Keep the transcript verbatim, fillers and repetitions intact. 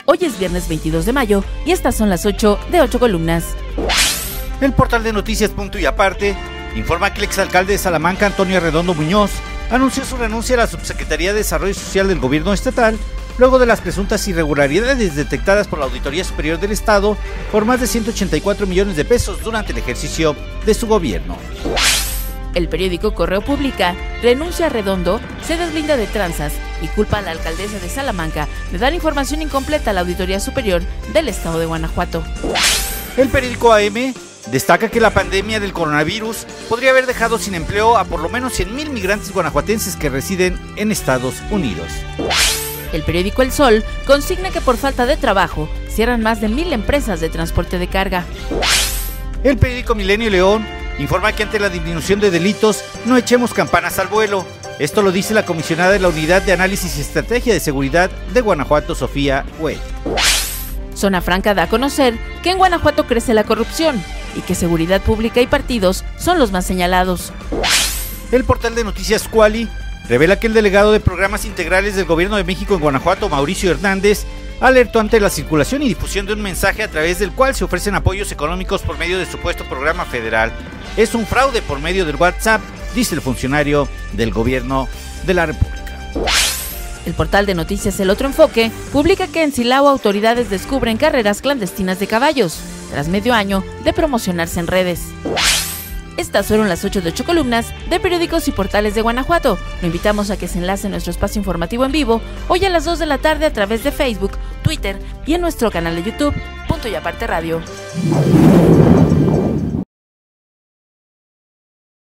Hoy es viernes veintidós de mayo y estas son las ocho de ocho columnas. El portal de noticias Punto y Aparte informa que el exalcalde de Salamanca, Antonio Arredondo Muñoz, anunció su renuncia a la Subsecretaría de Desarrollo Social del Gobierno Estatal luego de las presuntas irregularidades detectadas por la Auditoría Superior del Estado por más de ciento ochenta y cuatro millones de pesos durante el ejercicio de su gobierno. El periódico Correo publica: renuncia a Arredondo, se deslinda de tranzas y culpa a la alcaldesa de Salamanca de dar información incompleta a la Auditoría Superior del Estado de Guanajuato. El periódico A M destaca que la pandemia del coronavirus podría haber dejado sin empleo a por lo menos cien mil migrantes guanajuatenses que residen en Estados Unidos. El periódico El Sol consigna que por falta de trabajo cierran más de mil empresas de transporte de carga. El periódico Milenio León informa que ante la disminución de delitos no echemos campanas al vuelo. Esto lo dice la comisionada de la Unidad de Análisis y Estrategia de Seguridad de Guanajuato, Sofía Huet. Zona Franca da a conocer que en Guanajuato crece la corrupción y que seguridad pública y partidos son los más señalados. El portal de noticias Cuali revela que el delegado de Programas Integrales del Gobierno de México en Guanajuato, Mauricio Hernández, alertó ante la circulación y difusión de un mensaje a través del cual se ofrecen apoyos económicos por medio de supuesto programa federal. Es un fraude por medio del WhatsApp, dice el funcionario del Gobierno de la República. El portal de noticias El Otro Enfoque publica que en Silao autoridades descubren carreras clandestinas de caballos, tras medio año de promocionarse en redes. Estas fueron las ocho de ocho columnas de periódicos y portales de Guanajuato. Lo invitamos a que se enlace en nuestro espacio informativo en vivo hoy a las dos de la tarde a través de Facebook, Twitter y en nuestro canal de YouTube, Punto y Aparte Radio.